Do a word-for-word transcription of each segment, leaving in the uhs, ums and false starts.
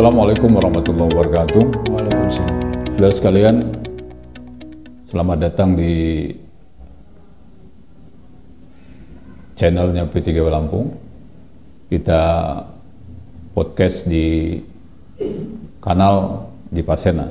Assalamualaikum warahmatullahi wabarakatuh. Waalaikumsalam. Saudara sekalian, selamat datang di channelnya P tiga W Lampung. Kita podcast di kanal di Pasena.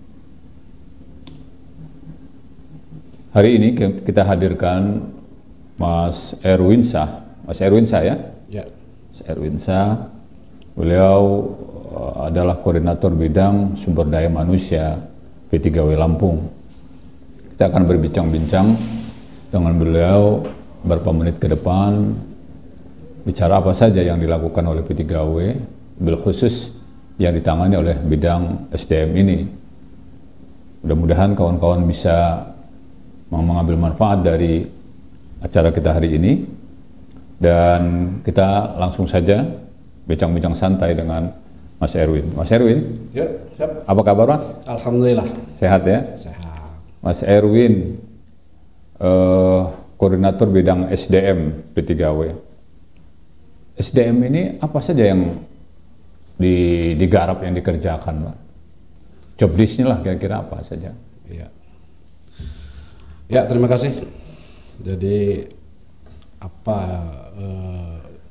Hari ini kita hadirkan Mas Erwin Shah. Mas Erwin Shah ya? Ya. Mas Erwin Shah. Beliau uh, adalah koordinator bidang sumber daya manusia P tiga W Lampung. Kita akan berbincang-bincang dengan beliau beberapa menit ke depan, bicara apa saja yang dilakukan oleh P tiga W, bil khusus yang ditangani oleh bidang S D M ini. Mudah-mudahan kawan-kawan bisa mengambil manfaat dari acara kita hari ini, dan kita langsung saja bincang-bincang santai dengan Mas Erwin. Mas Erwin, Ya, siap. apa kabar Mas? Alhamdulillah. Sehat ya? Sehat. Mas Erwin, eh, koordinator bidang S D M P tiga W. S D M ini apa saja yang di, digarap, yang dikerjakan, Pak? Job list-nya lah kira-kira apa saja? Ya. Ya, terima kasih. Jadi apa eh,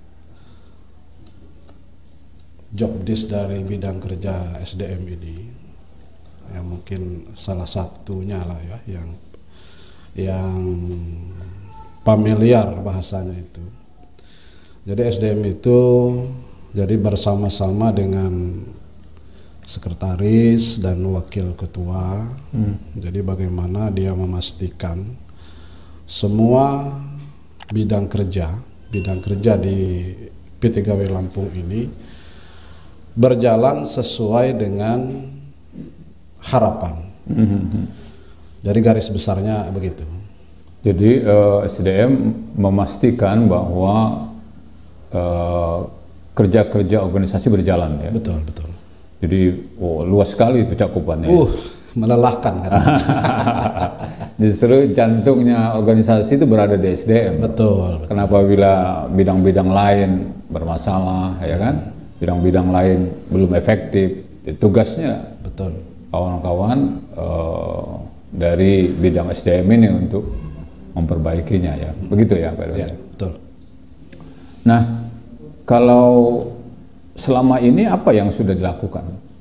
job desk dari bidang kerja S D M ini, yang mungkin salah satunya lah ya yang yang familiar bahasanya itu. Jadi S D M itu jadi bersama-sama dengan sekretaris dan wakil ketua. Hmm. Jadi bagaimana dia memastikan semua bidang kerja, bidang kerja di P tiga W Lampung ini berjalan sesuai dengan harapan. Mm-hmm. Jadi garis besarnya begitu. Jadi uh, S D M memastikan bahwa uh, kerja-kerja organisasi berjalan ya. Betul, betul. Jadi oh, luas sekali itu cakupannya. Uh, melelahkan kan. Justru jantungnya organisasi itu berada di S D M. Betul, betul. Kenapa bila bidang-bidang lain bermasalah, ya kan? Bidang-bidang lain belum efektif, tugasnya betul kawan-kawan uh, dari bidang S D M ini untuk memperbaikinya ya, begitu ya Pak Erwin? Ya, betul. Nah, kalau selama ini apa yang sudah dilakukan?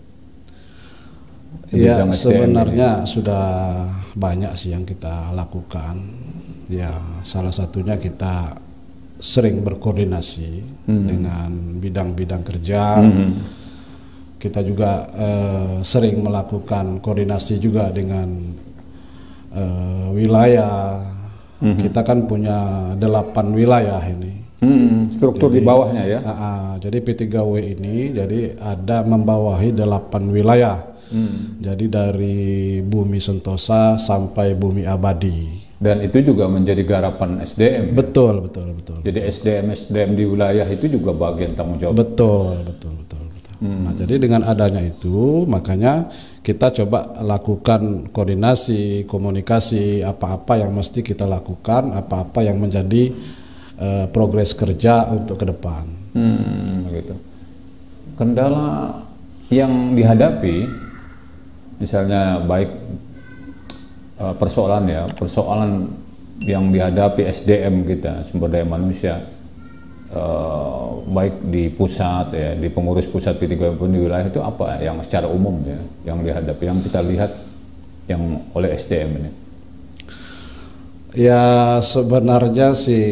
Ya, sebenarnya ini sudah banyak sih yang kita lakukan. Ya, salah satunya kita sering berkoordinasi hmm. dengan bidang-bidang kerja. Hmm. Kita juga uh, sering melakukan koordinasi juga dengan uh, wilayah. Hmm. Kita kan punya delapan wilayah ini. Hmm. Struktur jadi, di bawahnya ya. Uh, uh, jadi P tiga W ini jadi ada membawahi delapan wilayah. Hmm. Jadi dari Bumi Sentosa sampai Bumi Abadi. Dan itu juga menjadi garapan S D M. Betul, ya? betul, betul. Jadi betul. S D M S D M di wilayah itu juga bagian tanggung jawab. Betul, betul, betul, betul. Hmm. Nah, jadi dengan adanya itu, makanya kita coba lakukan koordinasi, komunikasi, apa-apa yang mesti kita lakukan, apa-apa yang menjadi uh, progres kerja untuk ke depan. Hmm, begitu. Kendala yang dihadapi, misalnya baik persoalan ya, persoalan yang dihadapi S D M kita, sumber daya manusia, uh, baik di pusat ya, di pengurus pusat P tiga W di wilayah itu apa yang secara umum ya, yang dihadapi, yang kita lihat yang oleh S D M ini? Ya sebenarnya sih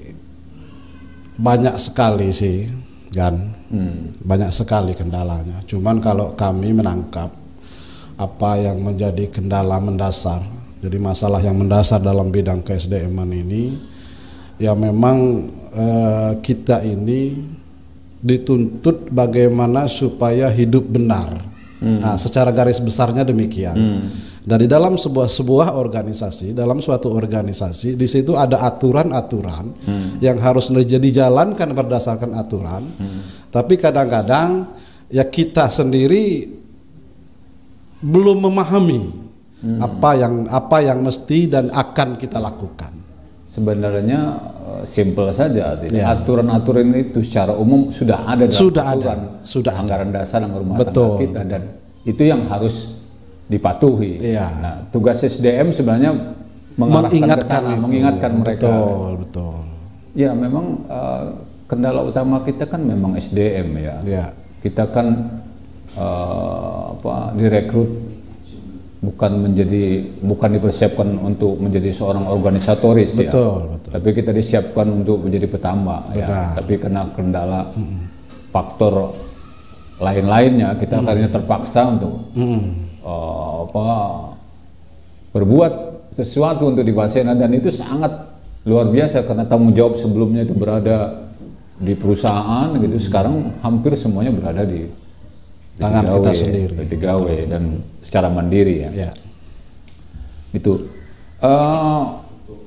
banyak sekali sih kan, hmm. banyak sekali kendalanya. Cuman kalau kami menangkap apa yang menjadi kendala mendasar, jadi masalah yang mendasar dalam bidang ke S D M-an ini, ya memang eh, kita ini dituntut bagaimana supaya hidup benar. Hmm. Nah, secara garis besarnya demikian. Hmm. Dan di dalam sebuah sebuah organisasi, dalam suatu organisasi, di situ ada aturan-aturan hmm. yang harus dijalankan berdasarkan aturan. Hmm. Tapi kadang-kadang ya kita sendiri belum memahami hmm. apa yang apa yang mesti dan akan kita lakukan. Sebenarnya simple saja. Ya. Aturan-aturan itu secara umum sudah ada dalam Sudah aturan, ada, sudah anggaran ada. dasar anggaran rumah Betul, tangga kita, dan itu yang harus dipatuhi. Iya. Nah, tugas S D M sebenarnya mengarahkan Mengingatkan ke sana, itu. mengingatkan mereka. Betul, betul. Ya, memang uh, kendala utama kita kan memang S D M ya. Ya. Kita kan uh, apa direkrut bukan menjadi bukan dipersiapkan untuk menjadi seorang organisatoris. Betul, ya. betul. Tapi kita disiapkan untuk menjadi petambak ya. Tapi kena kendala mm. faktor lain-lainnya, kita mm. akhirnya terpaksa untuk mm. uh, apa berbuat sesuatu untuk di Basena, dan itu sangat luar biasa karena tanggung jawab sebelumnya itu berada di perusahaan gitu, sekarang hampir semuanya berada di tangan kita sendiri, P tiga W dan secara mandiri ya. Ya. Itu uh,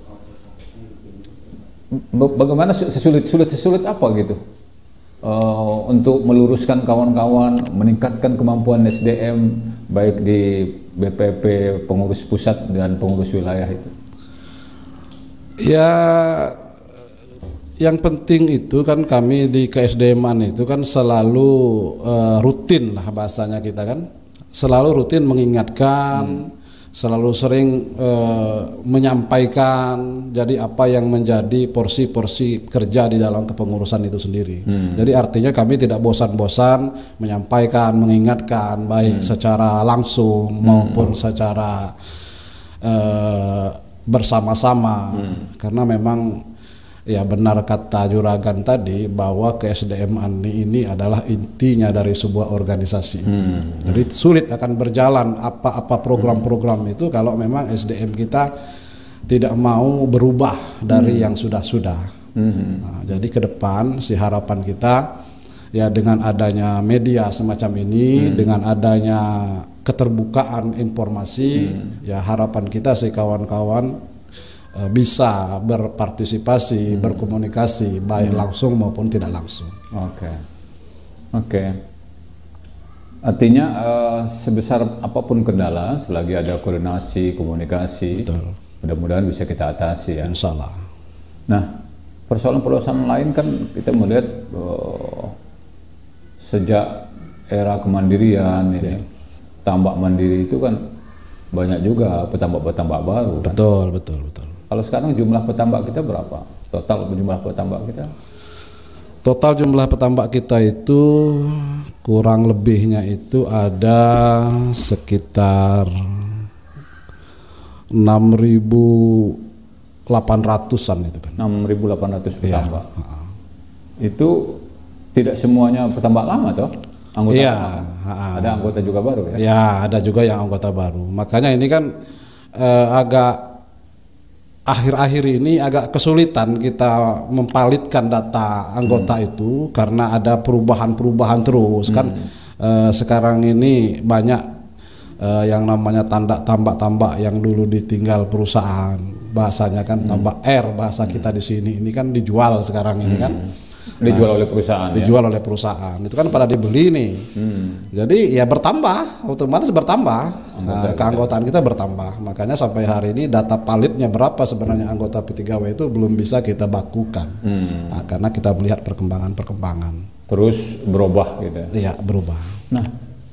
bagaimana sesulit sulit sesulit apa gitu uh, untuk meluruskan kawan-kawan, meningkatkan kemampuan S D M baik di B P P, pengurus pusat dan pengurus wilayah itu. Ya, yang penting itu kan kami di K S D M-an itu kan selalu uh, rutin lah bahasanya kita kan, selalu rutin mengingatkan, hmm. selalu sering uh, menyampaikan jadi apa yang menjadi porsi-porsi kerja di dalam kepengurusan itu sendiri. Hmm. Jadi artinya kami tidak bosan-bosan menyampaikan, mengingatkan baik hmm. secara langsung hmm. maupun secara uh, bersama-sama, hmm. karena memang ya benar kata Juragan tadi bahwa K S D M Ani ini adalah intinya dari sebuah organisasi itu. Hmm. Jadi sulit akan berjalan apa-apa program-program itu kalau memang S D M kita tidak mau berubah dari hmm. yang sudah-sudah. Hmm. Nah, jadi ke depan si harapan kita ya dengan adanya media semacam ini, hmm. dengan adanya keterbukaan informasi, hmm. ya harapan kita si kawan-kawan uh, bisa berpartisipasi, hmm. berkomunikasi baik hmm. langsung maupun tidak langsung. Oke, okay. oke. Okay. Artinya uh, sebesar apapun kendala, selagi ada koordinasi, komunikasi, betul. Mudah-mudahan bisa kita atasi ya. Insya Allah. Nah, persoalan-persoalan lain kan kita melihat uh, sejak era kemandirian ini. Ya. Tambak mandiri itu kan banyak juga petambak-petambak baru kan? Betul, betul, betul. Kalau sekarang jumlah petambak kita berapa? Total jumlah petambak kita? Total jumlah petambak kita itu kurang lebihnya itu ada sekitar enam ribu delapan ratusan itu kan. enam ribu delapan ratus petambak. Ya. Itu tidak semuanya petambak lama toh? Anggota iya, lama. Ada anggota juga baru ya? Ya, ada juga yang anggota baru. Makanya ini kan eh, agak akhir-akhir ini agak kesulitan kita mempalitkan data anggota hmm. itu karena ada perubahan-perubahan terus hmm. kan. Eh, sekarang ini banyak eh, yang namanya tanda tambak-tambak yang dulu ditinggal perusahaan, bahasanya kan hmm. tambak R bahasa kita di sini ini kan dijual sekarang ini hmm. kan. Dijual nah, oleh perusahaan. Dijual ya? oleh perusahaan. Itu kan pada dibeli nih. Hmm. Jadi ya bertambah, otomatis bertambah. Anggota nah, keanggotaan kita bertambah. Makanya sampai hari ini data palitnya berapa sebenarnya anggota P tiga W itu belum bisa kita bakukan. Hmm. Nah, karena kita melihat perkembangan-perkembangan. Terus berubah gitu. Iya, berubah. Nah,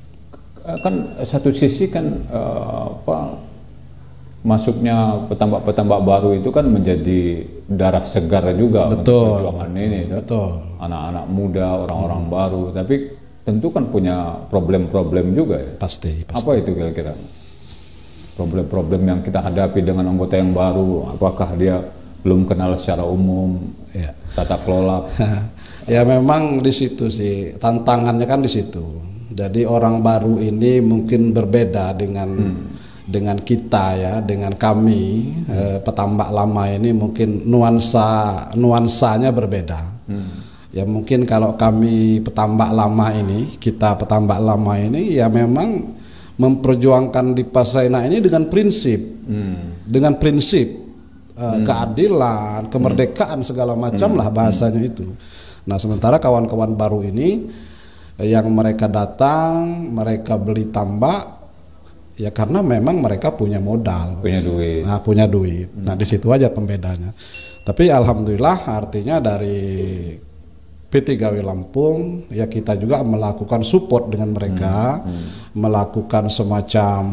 kan satu sisi kan uh, apa masuknya petambak-petambak baru itu kan menjadi darah segar juga betul, untuk perjuangan betul, ini, betul. Anak-anak muda, orang-orang hmm. baru, tapi tentu kan punya problem-problem juga ya. Pasti, pasti. Apa itu kira-kira problem-problem yang kita hadapi dengan anggota yang baru? Apakah dia belum kenal secara umum ya. Tata kelola? Ya memang di situ sih tantangannya kan di situ. Jadi orang baru ini mungkin berbeda dengan hmm. dengan kita ya, dengan kami hmm. eh, petambak lama ini mungkin nuansa nuansanya berbeda. Hmm. Ya mungkin kalau kami petambak lama ini, kita petambak lama ini ya memang memperjuangkan di Pasena ini dengan prinsip, hmm. dengan prinsip eh, hmm. keadilan, kemerdekaan segala macam hmm. lah bahasanya hmm. itu. Nah sementara kawan-kawan baru ini eh, yang mereka datang, mereka beli tambak. Ya karena memang mereka punya modal, punya duit. Nah, punya duit. Hmm. Nah, di situ aja pembedanya. Tapi alhamdulillah artinya dari P tiga W Lampung ya kita juga melakukan support dengan mereka, hmm. Hmm. melakukan semacam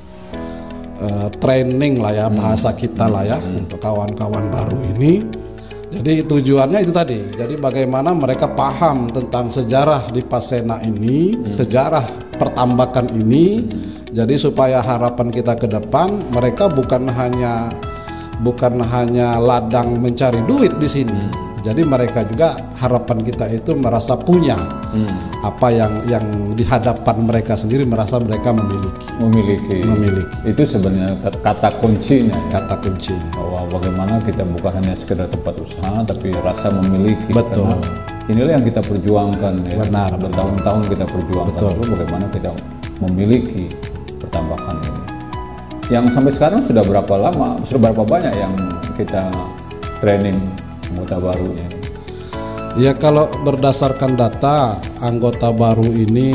uh, training lah ya, bahasa kita lah ya, hmm. untuk kawan-kawan baru ini. Jadi tujuannya itu tadi, jadi bagaimana mereka paham tentang sejarah di Pasena ini, hmm. sejarah pertambakan ini, hmm. jadi supaya harapan kita ke depan mereka bukan hanya bukan hanya ladang mencari duit di sini. Hmm. Jadi mereka juga harapan kita itu merasa punya hmm. apa yang yang di hadapan mereka sendiri, merasa mereka memiliki. Memiliki. Memiliki. Itu sebenarnya kata kuncinya. Ya? Kata kuncinya. Bahwa bagaimana kita bukan hanya sekedar tempat usaha, tapi rasa memiliki. Betul. Karena inilah yang kita perjuangkan. Ya? Benar. Bertahun-tahun kita perjuangkan. Betul. Lalu bagaimana kita memiliki pertambakan ini. Yang sampai sekarang sudah berapa lama? Sudah berapa banyak yang kita training anggota barunya? Ya kalau berdasarkan data anggota baru ini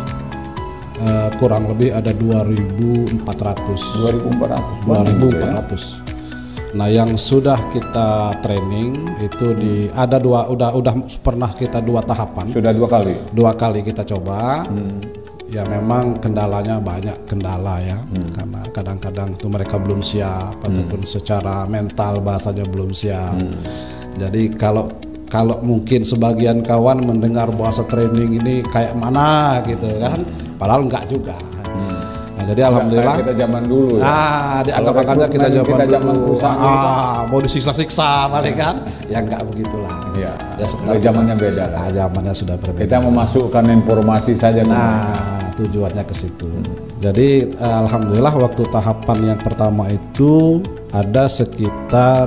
uh, kurang lebih ada dua ribu empat ratus. dua ribu empat ratus. dua ribu empat ratus. Ya? Nah, yang sudah kita training itu di ada dua udah udah pernah kita dua tahapan. Sudah dua kali. Dua kali kita coba. Hmm. Ya memang kendalanya banyak kendala ya, hmm. karena kadang-kadang tuh mereka belum siap hmm. ataupun secara mental bahasanya belum siap. Hmm. Jadi kalau kalau mungkin sebagian kawan mendengar bahasa training ini kayak mana gitu kan, padahal enggak juga. Hmm. Nah, jadi alhamdulillah kita zaman dulu ya. Ah, dianggap-anggapnya kita zaman kita zaman dulu. Ah, mau disiksa-siksa paling kan? Ya enggak begitulah. Ya, ya sebenarnya zamannya beda lah. Ah, zamannya sudah berbeda. Kita memasukkan informasi saja. Nah, tujuannya ke situ. Jadi alhamdulillah waktu tahapan yang pertama itu ada sekitar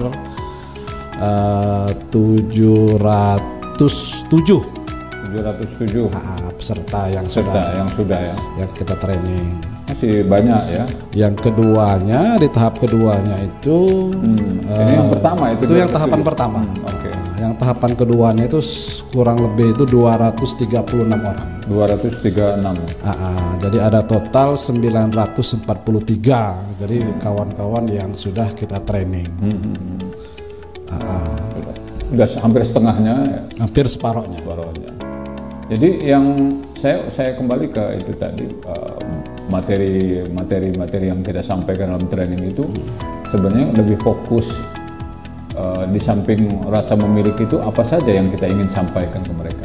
uh, tujuh ratus tujuh tujuh ratus tujuh ah, peserta yang peserta sudah yang sudah ya yang kita training. Masih banyak ya. Yang keduanya di tahap keduanya itu hmm. uh, ini yang pertama itu, itu yang tahapan pertama. Hmm, Oke. Okay. Yang tahapan keduanya itu kurang lebih itu dua ratus tiga puluh enam orang. dua ratus tiga puluh enam. Ah, ah, jadi ada total sembilan ratus empat puluh tiga. Jadi kawan-kawan yang sudah kita training. Hmm. Ah, ah. Sudah hampir setengahnya. Hampir separohnya. Separohnya. Jadi yang saya saya kembali ke itu tadi uh, materi materi materi yang kita sampaikan dalam training itu hmm. sebenarnya lebih fokus. Uh, di samping rasa memiliki itu apa saja yang kita ingin sampaikan ke mereka?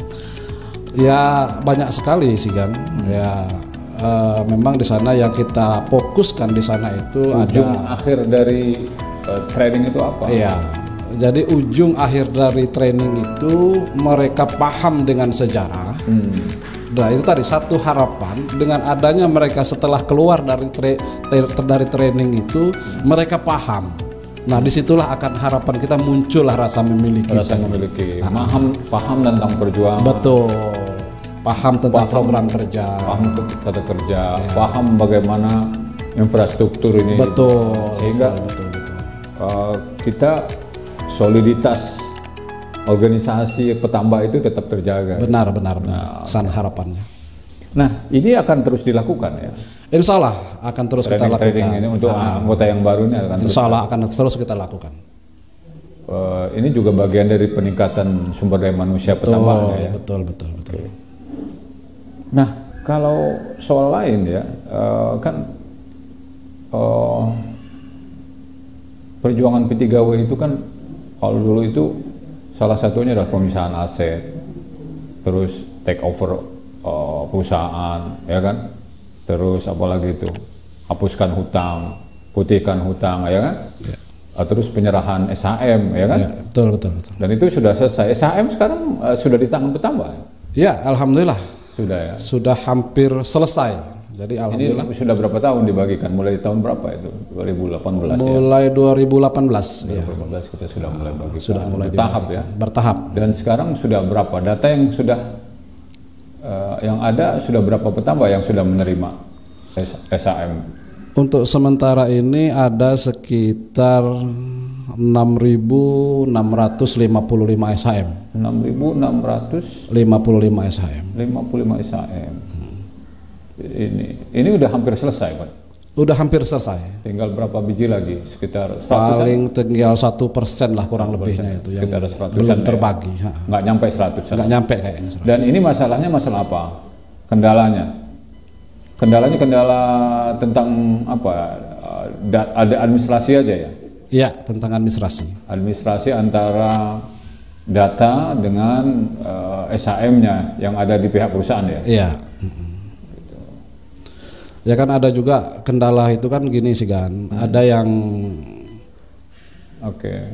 Ya banyak sekali sih kan. Hmm. Ya uh, memang di sana yang kita fokuskan di sana itu ujung ada akhir dari uh, training itu apa? Iya. Jadi ujung akhir dari training itu mereka paham dengan sejarah. Hmm. Nah itu tadi satu harapan dengan adanya mereka setelah keluar dari tra tra dari training itu hmm. mereka paham. Nah disitulah akan harapan kita muncullah rasa memiliki. Rasa memiliki, nah, paham, paham tentang perjuangan. Betul, paham tentang paham, program kerja. Paham tentang kerja, ya. Paham bagaimana infrastruktur ini. Betul. Sehingga betul, betul, betul. Uh, kita soliditas organisasi petambah itu tetap terjaga. Benar, benar, benar. Nah, San harapannya. Nah ini akan terus dilakukan ya. Insya Allah akan terus training, kita lakukan. Ini untuk nah, anggota yang baru ini akan Insya Allah akan terus kita lakukan. Uh, ini juga bagian dari peningkatan sumber daya manusia betul, pertambahan ya. Betul, betul, betul. Nah kalau soal lain ya uh, kan uh, perjuangan P tiga W itu kan kalau dulu itu salah satunya adalah pemisahan aset, terus take over uh, perusahaan, ya kan? Terus apalagi itu hapuskan hutang, putihkan hutang, ya kan? Ya. Terus penyerahan S H M, ya kan? Ya, betul, betul, betul. Dan itu sudah selesai. S H M sekarang uh, sudah di tangan petambah. Ya, alhamdulillah. Sudah ya. Sudah hampir selesai. Jadi alhamdulillah. Ini sudah berapa tahun dibagikan? Mulai tahun berapa itu? dua ribu delapan belas. Mulai ya? dua ribu delapan belas. dua ribu delapan belas ya. Kita sudah mulai bagikan. Sudah mulai bertahap ya. Bertahap. Dan sekarang sudah berapa? Data yang sudah uh, yang ada sudah berapa petambah yang sudah menerima S H M? Untuk sementara ini ada sekitar enam ribu enam ratus lima puluh lima S H M. enam ribu enam ratus lima puluh lima S H M. lima puluh lima S H M. Hmm. Ini ini udah hampir selesai, Pak. Udah hampir selesai. Tinggal berapa biji lagi? Sekitar seratus Paling tinggal satu persen lah kurang lebihnya itu yang belum terbagi. Ya? Nggak nyampe seratus. Nggak nyampe kayaknya. seratus. Dan ini masalahnya masalah apa? Kendalanya? Kendalanya kendala tentang apa? Ada administrasi aja ya? Iya, tentang administrasi. Administrasi antara data dengan uh, S H M-nya yang ada di pihak perusahaan ya? Iya. Ya kan ada juga kendala itu kan gini sih kan, hmm. ada yang oke, okay.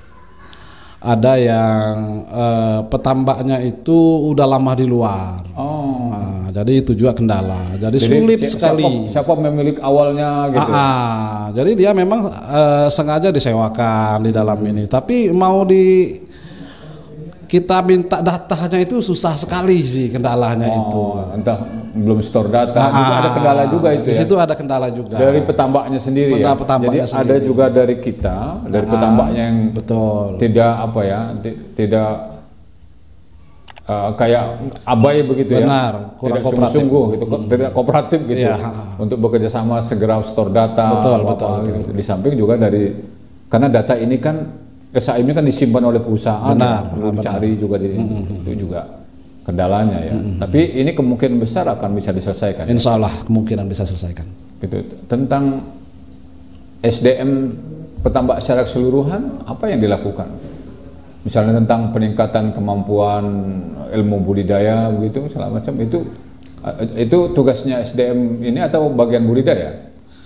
ada yang uh, petambaknya itu udah lama di luar, oh. Nah, jadi itu juga kendala, jadi, jadi sulit si, sekali. Siapa, siapa pemilik awalnya gitu? Ah, ah, jadi dia memang uh, sengaja disewakan di dalam ini, tapi mau di kita minta datanya itu susah sekali sih kendalanya oh, itu. Entah belum store data, ah, juga ada kendala juga itu. Di ya? situ ada kendala juga. Dari petambaknya sendiri ya. Petambaknya Jadi sendiri. ada juga dari kita, dari ah, petambaknya yang betul. Tidak apa ya, tidak uh, kayak abai begitu. Benar, ya. kurang tidak kooperatif. Sungguh gitu, hmm. tidak kooperatif gitu. Ya. Untuk bekerja sama segera store data. Betul, apa, betul, apa, betul, gitu. Di samping juga dari karena data ini kan S H M ini kan disimpan oleh perusahaan, benar, ya, dicari juga di, mm-hmm. itu juga kendalanya ya. Mm-hmm. Tapi ini kemungkinan besar akan bisa diselesaikan. Insya Allah ya? Kemungkinan bisa selesaikan. Gitu. Tentang S D M petambak secara keseluruhan, apa yang dilakukan? Misalnya tentang peningkatan kemampuan ilmu budidaya, begitu, segala macam itu, itu tugasnya S D M ini atau bagian budidaya?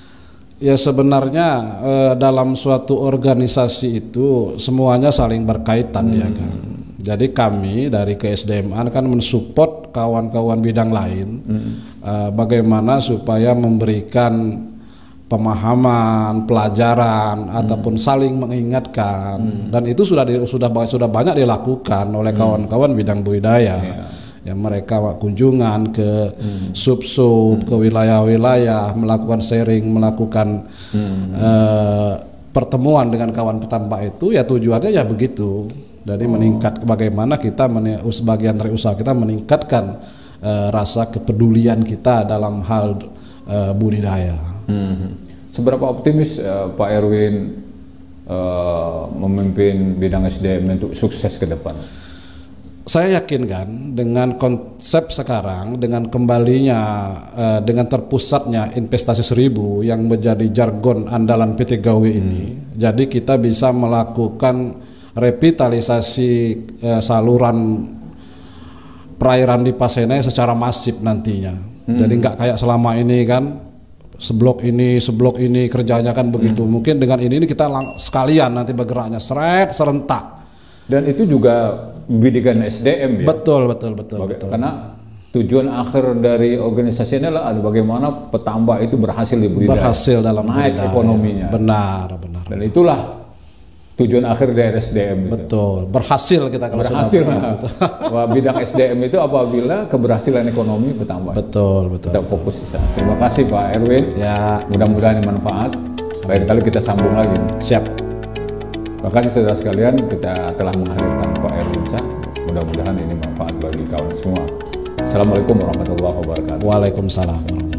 Ya sebenarnya eh, dalam suatu organisasi itu semuanya saling berkaitan hmm. ya kan. Jadi kami dari K S D M A kan mensupport kawan-kawan bidang lain hmm. eh, bagaimana supaya memberikan pemahaman, pelajaran hmm. ataupun saling mengingatkan hmm. dan itu sudah di, sudah sudah banyak dilakukan oleh kawan-kawan hmm. bidang budidaya. Yeah. Ya mereka kunjungan ke hmm. sub-sub, hmm. ke wilayah-wilayah, melakukan sharing, melakukan hmm. uh, pertemuan dengan kawan petambak itu, ya tujuannya ya begitu. Jadi oh. meningkat bagaimana kita sebagian dari usaha kita meningkatkan uh, rasa kepedulian kita dalam hal uh, budidaya. Hmm. Seberapa optimis uh, Pak Erwin uh, memimpin bidang S D M untuk sukses ke depan? Saya yakin kan dengan konsep sekarang, dengan kembalinya, eh, dengan terpusatnya investasi seribu yang menjadi jargon andalan P T G W ini, hmm. jadi kita bisa melakukan revitalisasi eh, saluran perairan di Pasene secara masif nantinya. Hmm. Jadi nggak kayak selama ini kan, seblok ini, seblok ini kerjanya kan begitu. Hmm. Mungkin dengan ini, ini kita lang- sekalian nanti bergeraknya seret serentak. Dan itu juga bidikan S D M ya. Betul, betul, betul, Baga- betul. Karena tujuan akhir dari organisasi ini adalah bagaimana petambak itu berhasil di budidaya. Berhasil dalam naik budidaya. Ekonominya. Benar, benar. Dan itulah tujuan akhir dari S D M itu. Betul, berhasil kita kalau berhasil, sudah itu. Wah, bidang S D M itu apabila keberhasilan ekonomi petambak. Betul, betul. Kita betul. Fokus di sana. Terima kasih Pak Erwin. Ya. Mudah-mudahan bermanfaat. Lain kali kita sambung lagi. Siap. Terima kasih saudara sekalian, kita telah menghadirkan Pak Erwin Syah. Mudah-mudahan ini manfaat bagi kawan semua. Assalamualaikum warahmatullahi wabarakatuh. Waalaikumsalam warahmatullahi wabarakatuh.